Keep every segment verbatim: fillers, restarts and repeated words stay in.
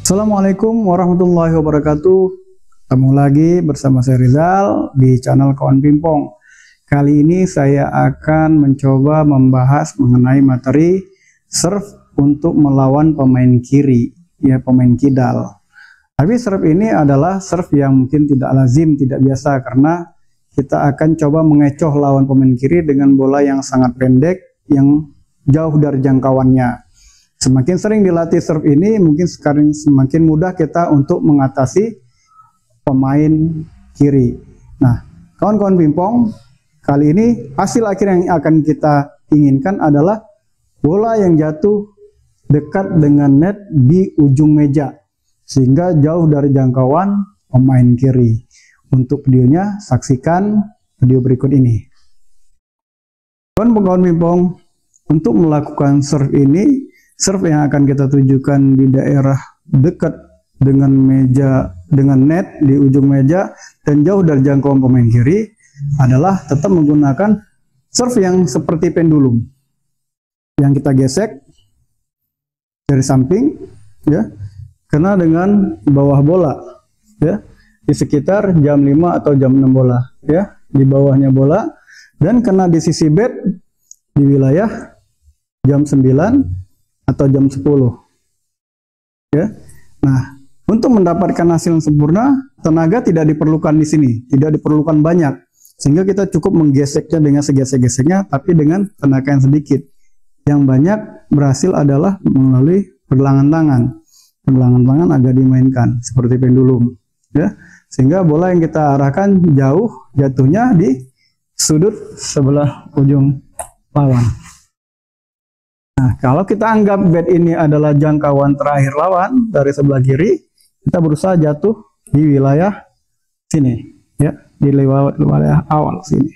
Assalamualaikum warahmatullahi wabarakatuh. Ketemu lagi bersama saya Rizal di channel Kawan Pimpong. Kali ini saya akan mencoba membahas mengenai materi serve untuk melawan pemain kiri, ya pemain kidal. Tapi serve ini adalah serve yang mungkin tidak lazim, tidak biasa, karena kita akan coba mengecoh lawan pemain kiri dengan bola yang sangat pendek, yang jauh dari jangkauannya. Semakin sering dilatih serve ini, mungkin sekarang semakin mudah kita untuk mengatasi pemain kiri. Nah, kawan-kawan Pimpong, kali ini hasil akhir yang akan kita inginkan adalah bola yang jatuh dekat dengan net di ujung meja, sehingga jauh dari jangkauan pemain kiri. Untuk videonya, saksikan video berikut ini. Kawan-kawan Pimpong, untuk melakukan serve ini, serve yang akan kita tujukan di daerah dekat dengan meja, dengan net di ujung meja dan jauh dari jangkauan pemain kiri adalah tetap menggunakan serve yang seperti pendulum, yang kita gesek dari samping, ya, kena dengan bawah bola, ya, di sekitar jam lima atau jam enam bola, ya, di bawahnya bola, dan kena di sisi bat di wilayah jam sembilan atau jam sepuluh, ya. Nah, untuk mendapatkan hasil yang sempurna, tenaga tidak diperlukan di sini, tidak diperlukan banyak, sehingga kita cukup menggeseknya dengan segesek-geseknya, tapi dengan tenaga yang sedikit. Yang banyak berhasil adalah melalui pergelangan tangan. Pergelangan tangan agak dimainkan seperti pendulum, ya, sehingga bola yang kita arahkan jauh, jatuhnya di sudut sebelah ujung lawan. Nah, kalau kita anggap bat ini adalah jangkauan terakhir lawan dari sebelah kiri, kita berusaha jatuh di wilayah sini, ya, di wilayah awal sini.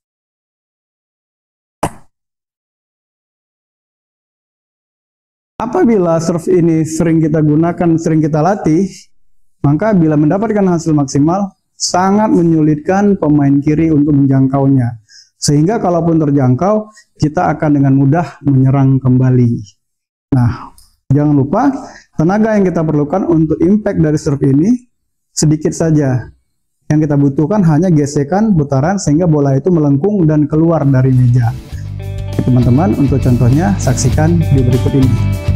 Apabila serve ini sering kita gunakan, sering kita latih, maka bila mendapatkan hasil maksimal, sangat menyulitkan pemain kiri untuk menjangkaunya. Sehingga kalaupun terjangkau, kita akan dengan mudah menyerang kembali. Nah, jangan lupa, tenaga yang kita perlukan untuk impact dari serve ini sedikit saja. Yang kita butuhkan hanya gesekan putaran sehingga bola itu melengkung dan keluar dari meja. Teman-teman, untuk contohnya, saksikan di berikut ini.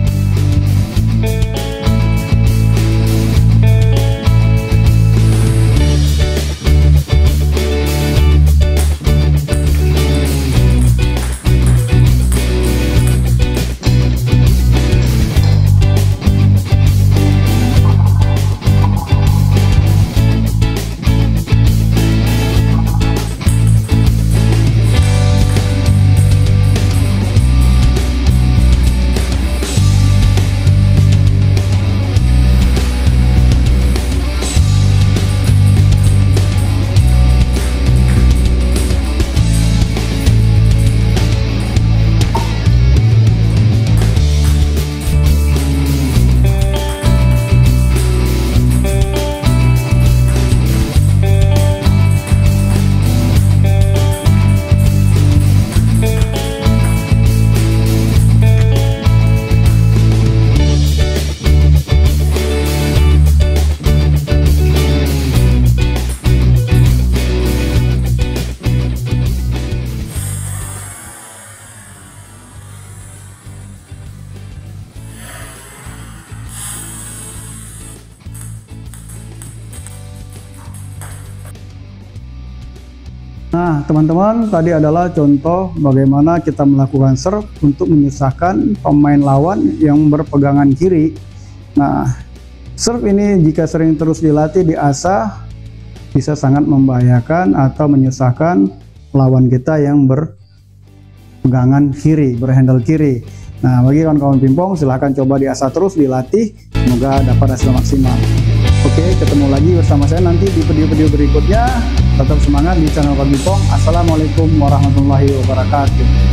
Nah, teman-teman, tadi adalah contoh bagaimana kita melakukan serve untuk menyusahkan pemain lawan yang berpegangan kiri. Nah, serve ini jika sering terus dilatih, diasah, bisa sangat membahayakan atau menyusahkan lawan kita yang berpegangan kiri, berhandle kiri. Nah, bagi kawan-kawan Pimpong, silahkan coba diasah terus, dilatih, semoga dapat hasil maksimal. Oke, ketemu lagi bersama saya nanti di video-video berikutnya. Tetap semangat di channel Kawan Pimpong. Assalamualaikum warahmatullahi wabarakatuh.